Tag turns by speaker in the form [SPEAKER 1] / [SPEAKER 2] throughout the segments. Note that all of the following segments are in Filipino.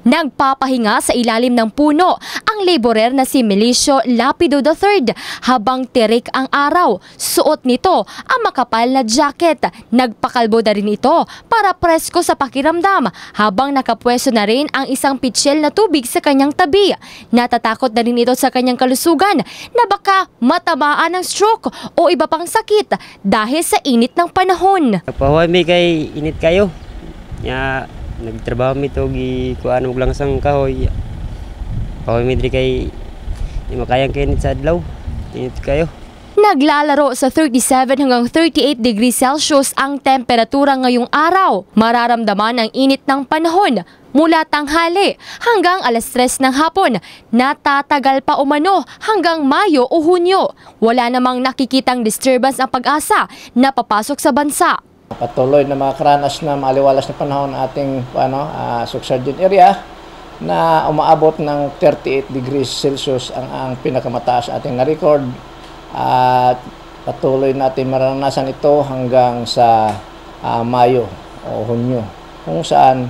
[SPEAKER 1] Nagpapahinga sa ilalim ng puno ang laborer na si Milicio Lapido III habang tirik ang araw. Suot nito ang makapal na jacket. Nagpakalbo na rin ito para presko sa pakiramdam habang nakapwesto na rin ang isang pitsyel na tubig sa kanyang tabi. Natatakot na rin ito sa kanyang kalusugan na baka matamaan ng stroke o iba pang sakit dahil sa init ng panahon.
[SPEAKER 2] Pahuay mi kay init kayo. Ya nagtrabaho mi to gi kuan og lang sang kahoy. Pahuay mi diri kay di makayang kinit sa adlaw. Init kayo.
[SPEAKER 1] Naglalaro sa 37 hanggang 38 degrees Celsius ang temperatura ngayong araw. Mararamdaman ang init ng panahon mula tanghali hanggang alas 3 ng hapon. Natatagal pa umano hanggang Mayo o Hunyo. Wala namang nakikitang disturbance ang Pag-asa na papasok sa bansa.
[SPEAKER 3] Patuloy na makaranas na maaliwalas na panahon ng ating subsaharian area na umaabot ng 38 degrees Celsius ang pinakamataas ating na-record. At patuloy natin maranasan ito hanggang sa Mayo o Hunyo, kung saan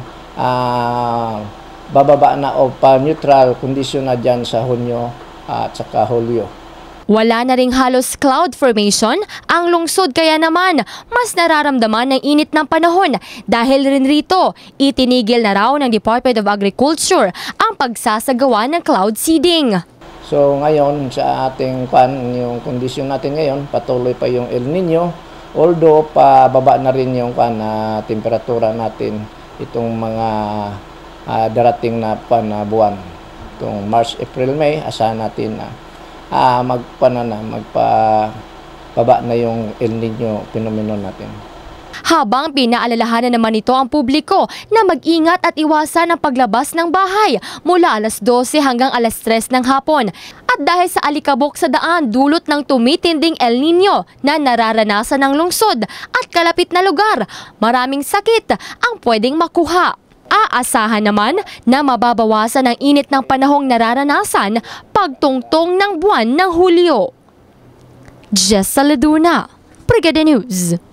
[SPEAKER 3] bababa na o pa-neutral condition na dyan sa Hunyo at saka Hulyo.
[SPEAKER 1] Wala na ring halos cloud formation ang lungsod, kaya naman mas nararamdaman ng init ng panahon. Dahil rin rito, itinigil na raw ng Department of Agriculture ang pagsasagawa ng cloud seeding.
[SPEAKER 3] So ngayon sa ating yung kondisyon natin ngayon, patuloy pa yung El Nino, although pababa na rin yung temperatura natin itong mga darating na buwan. Itong March, April, May, asahan natin na magpababa na yung El Nino phenomenon natin.
[SPEAKER 1] Habang pinaalalahanan naman ito ang publiko na mag-ingat at iwasan ang paglabas ng bahay mula alas 12 hanggang alas 3 ng hapon. At dahil sa alikabok sa daan dulot ng tumitinding El Nino na nararanasan ng lungsod at kalapit na lugar, maraming sakit ang pwedeng makuha. Aasahan naman na mababawasan ang init ng panahong nararanasan pagtungtong ng buwan ng Hulyo. Jess Saladuna, Brigada News.